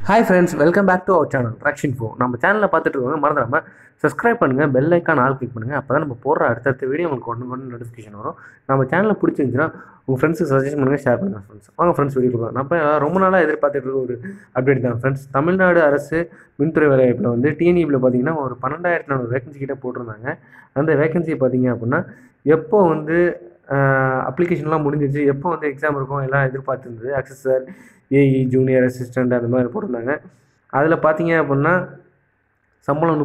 Hi friends, welcome back to our channel ட்ராக்ஷின்ஃபோ. நம்ம சேனலில் பார்த்துட்டு இருக்கவங்க மறந்துடாமல் சப்ஸ்கிரைப் பண்ணுங்கள், பெல் ஐக்கான் ஆல் கிளிக் பண்ணுங்கள். அப்போ தான் நம்ம போடுற அடுத்தடுத்த வீடியோ உங்களுக்கு ஒன்று நோட்டிஃபிகேஷன் வரும். நம்ம சேனலில் பிடிச்சிருந்துச்சுன்னா உங்கள் ஃப்ரெண்ட்ஸுக்கு சஜஷன் பண்ணுங்கள், ஷேர் பண்ணுங்கள் ஃப்ரெண்ட்ஸ். வாங்க ஃப்ரெண்ட்ஸ் வீடியோ கொடுக்கலாம். நம்ம ரொம்ப நாளாக எதிர்பார்த்துட்டு இருக்க ஒரு அப்டேட் தான் ஃப்ரெண்ட்ஸ். தமிழ்நாடு அரசு மின்துறை வேலைவாய்ப்பில் வந்து டிஎன்இபியில் பார்த்தீங்கன்னா ஒரு 12,400 வேகன்சி கிட்டே போட்டிருந்தாங்க. அந்த வேகன்சி பார்த்தீங்க அப்படின்னா எப்போ வந்து அப்ளிகேஷன்லாம் முடிஞ்சிச்சு, எப்போ வந்து எக்ஸாம் இருக்கும் எல்லாம் எதிர்பார்த்துருந்தது. அக்சஸர், ஏஇ, ஜூனியர் அசிஸ்டண்ட் அந்த மாதிரி போட்டிருந்தாங்க. அதில் பார்த்தீங்க அப்படின்னா சம்பளம்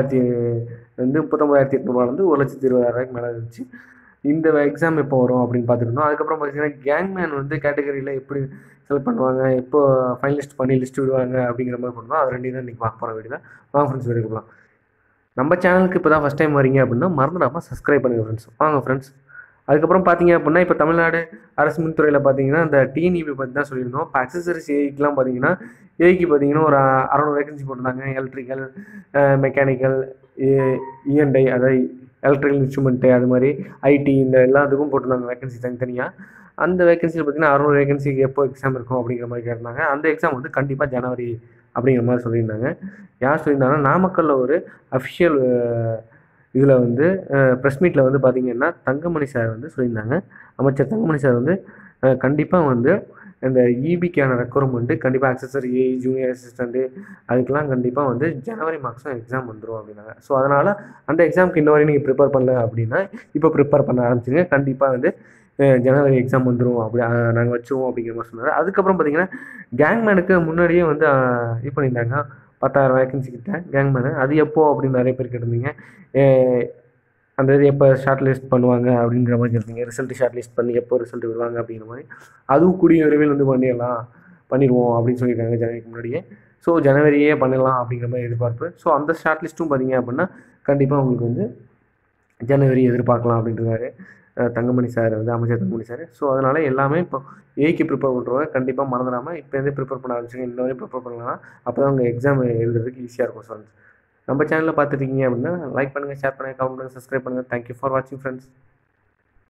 39,800 1,20,000 மேலே இருந்துச்சு. இந்த எக்ஸாம் எப்போ வரும் அப்படின்னு பார்த்துருந்தோம். அதுக்கப்புறம் பார்த்தீங்கன்னா கேங்மேன் வந்து கேட்டகரியில் எப்படி செலக்ட் பண்ணுவாங்க, எப்போ ஃபைனலிஸ்ட் பண்ணி லிஸ்ட் விடுவாங்க அப்படிங்கிற மாதிரி போட்டோம். அது ரெண்டையும் தான் இன்றைக்கி பார்க்க போகிற வீடியோ தான். வாங்க ஃப்ரெண்ட்ஸ் வீடியோ போகலாம். நம்ம சேனலுக்கு இப்போ தான் ஃபஸ்ட் டைம் வரீங்க அப்படின்னா மறந்துடாமல் சப்ஸ்கிரைப் பண்ணுங்கள் ஃப்ரெண்ட்ஸ். வாங்க ஃப்ரெண்ட்ஸ். அதுக்கப்புறம் பார்த்தீங்க அப்படின்னா இப்போ தமிழ்நாடு அரசு மின்துறையில் பார்த்தீங்கன்னா இந்த டிஎன்இபி பற்றி தான் சொல்லியிருந்தோம். இப்போ அக்சஸரிஸ் ஏஐக்கெலாம் பார்த்தீங்கன்னா ஏஐக்கு பார்த்தீங்கன்னா ஒரு 600 வேகன்சி போட்டிருந்தாங்க. எலக்ட்ரிக்கல், மெக்கானிக்கல், இஎன்ஐ அதாவது எலக்ட்ரிக்கல் இன்ஸ்ட்ருமெண்ட்டு, அது மாதிரி ஐடி, இந்த எல்லாத்துக்கும் போட்டிருந்தாங்க வேகன்சி தனித்தனியாக. அந்த வேகன்சியில் பார்த்தீங்கன்னா 600 வேகன்சிக்கு எப்போ எக்ஸாம் இருக்கும் அப்படிங்கிற மாதிரி கேட்டிருந்தாங்க. அந்த எக்ஸாம் வந்து கண்டிப்பாக ஜனவரி அப்படிங்கிற மாதிரி சொல்லியிருந்தாங்க. யார் சொல்லியிருந்தாங்கன்னா நாமக்கல்லில் ஒரு அஃபிஷியல் இதில் வந்து ப்ரெஸ் மீட்டில் வந்து பார்த்திங்கன்னா தங்கமணி சார் வந்து சொல்லியிருந்தாங்க. அமைச்சர் தங்கமணி சார் வந்து கண்டிப்பாக வந்து இந்த இபிக்கான ரெக்குவயர்மெண்ட்டு கண்டிப்பாக அக்சஸர், ஏஇ, ஜூனியர் அசிஸ்டண்ட்டு அதுக்கெலாம் கண்டிப்பாக வந்து ஜனவரி மாதம் எக்ஸாம் வந்துடும் அப்படின்னாங்க. ஸோ அதனால் அந்த எக்ஸாமுக்கு இன்ன வரையும் நீங்கள் ப்ரிப்பேர் பண்ணல அப்படின்னா இப்போ ப்ரிப்பேர் பண்ண ஆரம்பிச்சிங்க. கண்டிப்பாக வந்து ஜனவரி எக்ஸாம் வந்துடும், அப்படி நாங்கள் வச்சுருவோம் அப்படிங்கிற மாதிரி சொன்னார். அதுக்கப்புறம் பார்த்திங்கன்னா கேங்மேனுக்கு முன்னாடியே வந்து இது பண்ணியிருந்தாங்க 10,000 வேகன்சி கிட்ட கேங்மேனு. அது எப்போ அப்படின்னு நிறைய பேர் கேட்டிருந்தீங்க. அந்த இது எப்போ ஷார்ட் லிஸ்ட் பண்ணுவாங்க அப்படிங்கிற மாதிரி கேட்டிருந்தீங்க. ரிசல்ட் ஷார்ட் லிஸ்ட் பண்ணி எப்போ ரிசல்ட் விடுவாங்க அப்படிங்கிற மாதிரி. அதுவும் கூடிய விரைவில் வந்து பண்ணிடுவோம் அப்படின்னு சொல்லியிருக்காங்க ஜனவரிக்கு முன்னாடியே. ஸோ ஜனவரியே பண்ணிடலாம் அப்படிங்கிற மாதிரி எதிர்பார்ப்பு. ஸோ அந்த ஷார்ட் லிஸ்ட்டும் பார்த்திங்க அப்படின்னா கண்டிப்பாக உங்களுக்கு வந்து ஜனவரி எதிர்பார்க்கலாம் அப்படின்றாரு தங்கமணி சார் வந்து, அமைச்சர் தங்கமணி சார். ஸோ அதனால் எல்லாமே இப்போ ஏக்கு ப்ரிப்பேர் பண்ணுறவங்க கண்டிப்பாக மறந்துடாமல் இப்போருந்தே ப்ரிப்பேர் பண்ண ஆரம்பிச்சுங்க. இன்ன வரையும் ப்ரிப்பேர் பண்ணலாம். அப்போ தான் உங்கள் எக்ஸாம் எழுதுறதுக்கு ஈஸியாக இருக்கும் ஃப்ரெண்ட்ஸ். நம்ம சேனலில் பார்த்துருக்கீங்க அப்படின்னா லைக் பண்ணுங்கள், ஷேர் பண்ணுங்கள், கமெண்ட் பண்ணுங்கள், சப்ஸ்கிரைப் பண்ணுங்கள். தேங்க்யூ ஃபார் வாட்சிங் ஃப்ரெண்ட்ஸ்.